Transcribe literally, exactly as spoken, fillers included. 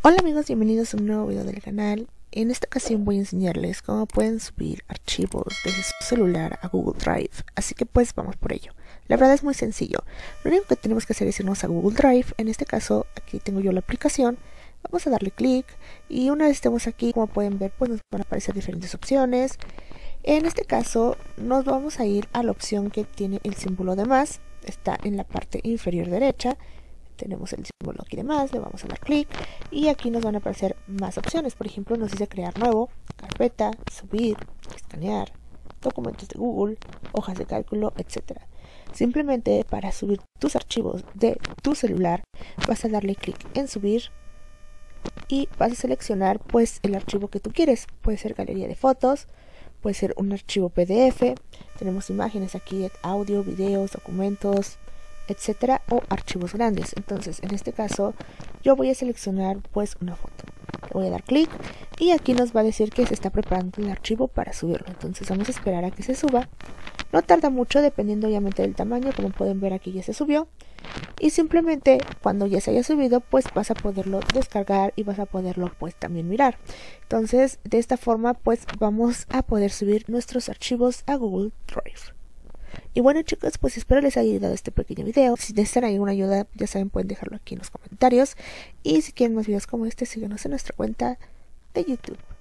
Hola amigos, bienvenidos a un nuevo video del canal. En esta ocasión voy a enseñarles cómo pueden subir archivos desde su celular a Google Drive, así que pues vamos por ello. La verdad es muy sencillo, lo único que tenemos que hacer es irnos a Google Drive. En este caso aquí tengo yo la aplicación, vamos a darle clic y una vez estemos aquí, como pueden ver, pues nos van a aparecer diferentes opciones. En este caso nos vamos a ir a la opción que tiene el símbolo de más, está en la parte inferior derecha. Tenemos el símbolo aquí de más, le vamos a dar clic y aquí nos van a aparecer más opciones. Por ejemplo, nos dice crear nuevo, carpeta, subir, escanear, documentos de Google, hojas de cálculo, etcétera. Simplemente para subir tus archivos de tu celular vas a darle clic en subir y vas a seleccionar pues el archivo que tú quieres. Puede ser galería de fotos, puede ser un archivo P D F, tenemos imágenes aquí, audio, videos, documentos, etcétera, o archivos grandes. Entonces en este caso yo voy a seleccionar pues una foto, le voy a dar clic y aquí nos va a decir que se está preparando el archivo para subirlo. Entonces vamos a esperar a que se suba, no tarda mucho dependiendo obviamente del tamaño. Como pueden ver, aquí ya se subió y simplemente cuando ya se haya subido pues vas a poderlo descargar y vas a poderlo pues también mirar. Entonces de esta forma pues vamos a poder subir nuestros archivos a Google Drive. Y bueno chicos, pues espero les haya ayudado este pequeño video. Si necesitan alguna ayuda, ya saben, pueden dejarlo aquí en los comentarios. Y si quieren más videos como este, síganos en nuestra cuenta de YouTube.